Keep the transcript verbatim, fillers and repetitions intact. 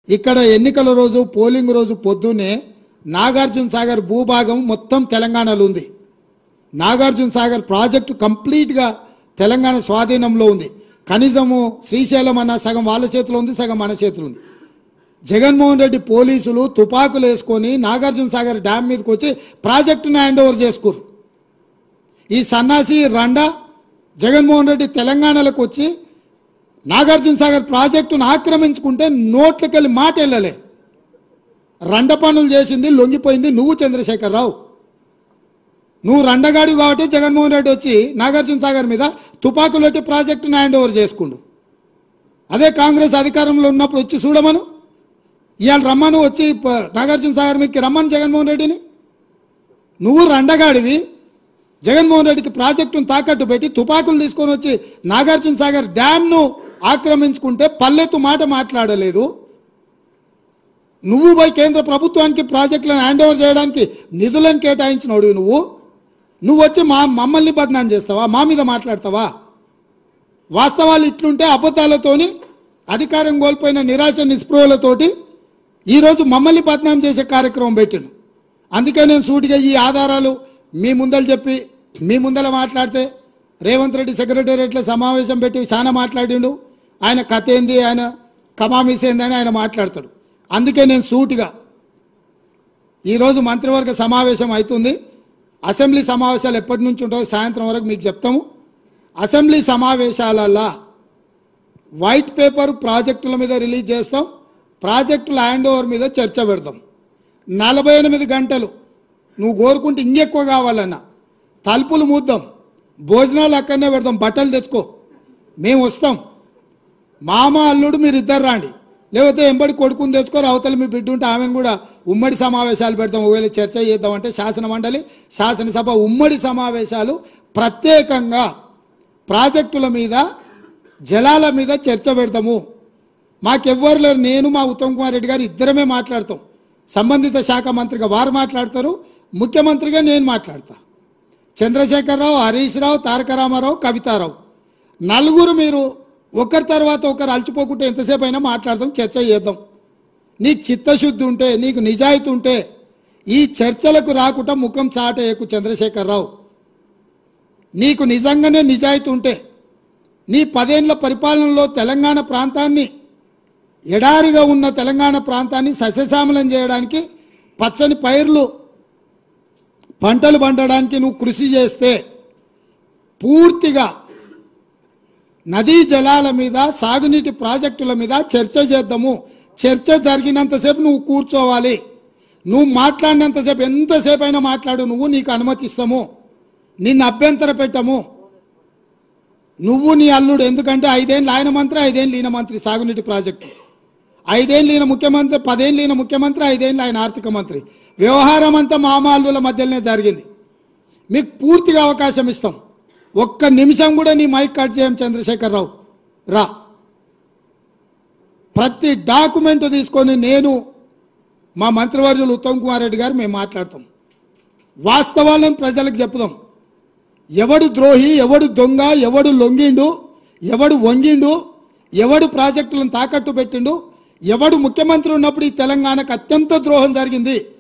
ఇక్కడ ఎన్నికల రోజు పోలింగ్ రోజు పొద్దున్నే నాగార్జున సాగర్ భూభాగం మొత్తం తెలంగాణలో ఉంది. నాగార్జున సాగర్ ప్రాజెక్టు కంప్లీట్గా తెలంగాణ స్వాధీనంలో ఉంది. కనీసము శ్రీశైలం అన్న సగం వాళ్ళ చేతిలో ఉంది, సగం మన చేతిలో ఉంది. జగన్మోహన్ రెడ్డి పోలీసులు తుపాకులు వేసుకొని నాగార్జున సాగర్ డ్యామ్ మీదకి వచ్చి ప్రాజెక్టును హ్యాండ్ ఓవర్ చేసుకోరు. ఈ సన్నాసి రండా జగన్మోహన్ రెడ్డి తెలంగాణలోకి వచ్చి నాగార్జున సాగర్ ప్రాజెక్టును ఆక్రమించుకుంటే నోట్లకెళ్ళి మాట వెళ్ళలే. రండ పనులు చేసింది లొంగిపోయింది నువ్వు చంద్రశేఖరరావు. నువ్వు రండగాడు కాబట్టి జగన్మోహన్ రెడ్డి వచ్చి నాగార్జున సాగర్ మీద తుపాకులు పెట్టి ప్రాజెక్టును హ్యాండ్ ఓవర్ చేసుకుండు. అదే కాంగ్రెస్ అధికారంలో ఉన్నప్పుడు వచ్చి చూడమను, ఇవాళ రమ్మను, వచ్చి నాగార్జున సాగర్ మీదకి రమ్మను జగన్మోహన్ రెడ్డిని. నువ్వు రండగాడివి, జగన్మోహన్ రెడ్డికి ప్రాజెక్టును తాకట్టు పెట్టి తుపాకులు తీసుకొని వచ్చి నాగార్జున సాగర్ డ్యామ్ను ఆక్రమించుకుంటే పల్లెత్తు మాట మాట్లాడలేదు. నువ్వు పోయి కేంద్ర ప్రభుత్వానికి ప్రాజెక్టులను హ్యాండ్ ఓవర్ చేయడానికి నిధులను కేటాయించినోడు నువ్వు. నువ్వు వచ్చి మా మమ్మల్ని బదనాం చేస్తావా, మా మీద మాట్లాడతావా? వాస్తవాలు ఇట్లుంటే అబద్ధాలతోని అధికారం కోల్పోయిన నిరాశ నిస్పృహలతోటి ఈరోజు మమ్మల్ని బదనాం చేసే కార్యక్రమం పెట్టాను. అందుకే నేను సూటిగా ఈ ఆధారాలు మీ ముందలు చెప్పి మీ ముందర మాట్లాడితే రేవంత్ రెడ్డి సెక్రటేరియట్లో సమావేశం పెట్టి చాలా మాట్లాడిండు. ఆయన కథ ఏంది, ఆయన కమామిస్ ఏంది అని ఆయన మాట్లాడతాడు. అందుకే నేను సూటిగా ఈరోజు మంత్రివర్గ సమావేశం అవుతుంది. అసెంబ్లీ సమావేశాలు ఎప్పటి నుంచి ఉంటాయో సాయంత్రం వరకు మీకు చెప్తాము. అసెంబ్లీ సమావేశాలల్లో వైట్ పేపర్ ప్రాజెక్టుల మీద రిలీజ్ చేస్తాం, ప్రాజెక్టుల హ్యాండ్ ఓవర్ మీద చర్చ పెడతాం. నలభై ఎనిమిది గంటలు నువ్వు కోరుకుంటే ఇంకెక్కువ కావాలన్నా తలుపులు మూద్దాం, భోజనాలు అక్కడనే పెడతాం, బట్టలు తెచ్చుకో, మేము వస్తాం. మామ అల్లుడు మీరు ఇద్దరు రాండి, లేకపోతే ఎంబడి కొడుకుని తెచ్చుకోరు, అవతల మీ బిడ్డ ఉంటే ఆమెను కూడా ఉమ్మడి సమావేశాలు పెడతాం. ఒకవేళ చర్చ చేద్దామంటే శాసన మండలి శాసనసభ ఉమ్మడి సమావేశాలు ప్రత్యేకంగా ప్రాజెక్టుల మీద జలాల మీద చర్చ పెడతాము. మాకెవ్వరు లేరు, నేను మా ఉత్తమ్ కుమార్ రెడ్డి గారు ఇద్దరమే మాట్లాడతాం. సంబంధిత శాఖ మంత్రిగా వారు మాట్లాడతారు, ముఖ్యమంత్రిగా నేను మాట్లాడతా. చంద్రశేఖరరావు, హరీష్ రావు, తారక రామారావు, కవితారావు నలుగురు మీరు ఒకరి తర్వాత ఒకరు అలచిపోకుంటే ఎంతసేపు అయినా మాట్లాడదాం, చర్చ చేద్దాం. నీకు చిత్తశుద్ధి ఉంటే, నీకు నిజాయితీ ఉంటే ఈ చర్చలకు రాకుండా ముఖం చాటేయకు చంద్రశేఖరరావు. నీకు నిజంగానే నిజాయితీ ఉంటే నీ పదేళ్ల పరిపాలనలో తెలంగాణ ప్రాంతాన్ని, ఎడారిగా ఉన్న తెలంగాణ ప్రాంతాన్ని సస్యశ్యామలం చేయడానికి, పచ్చని పైర్లు పంటలు పండడానికి నువ్వు కృషి చేస్తే పూర్తిగా నదీ జలాల మీద, సాగునీటి ప్రాజెక్టుల మీద చర్చ చేద్దాము. చర్చ జరిగినంతసేపు నువ్వు కూర్చోవాలి. నువ్వు మాట్లాడినంతసేపు ఎంతసేపు అయినా మాట్లాడు, నువ్వు నీకు అనుమతిస్తాము, నిన్ను అభ్యంతర పెట్టము. నువ్వు నీ అల్లుడు, ఎందుకంటే ఐదేళ్ళు ఆయన మంత్రి, ఐదేళ్ళు ఈయన మంత్రి సాగునీటి ప్రాజెక్టు, ఐదేళ్ళు ఈయన ముఖ్యమంత్రి, పదేళ్ళు ఈయన ముఖ్యమంత్రి, ఐదేళ్ళు ఆయన ఆర్థిక మంత్రి. వ్యవహారం అంతా మామ అల్లుల మధ్యలోనే జరిగింది. మీకు పూర్తిగా అవకాశం ఇస్తాం. ఒక్క నిమిషం కూడా నీ మైక్ కట్ చేయం చంద్రశేఖరరావు, రా. ప్రతి డాక్యుమెంట్ తీసుకొని నేను మా మంత్రివర్యులు ఉత్తమ్ కుమార్ రెడ్డి గారు మేము మాట్లాడతాం. వాస్తవాలను ప్రజలకు చెప్పుదాం. ఎవడు ద్రోహి, ఎవడు దొంగ, ఎవడు లొంగిండు, ఎవడు వంగిండు, ఎవడు ప్రాజెక్టులను తాకట్టు పెట్టిండు, ఎవడు ముఖ్యమంత్రి ఉన్నప్పుడు ఈ తెలంగాణకు అత్యంత ద్రోహం జరిగింది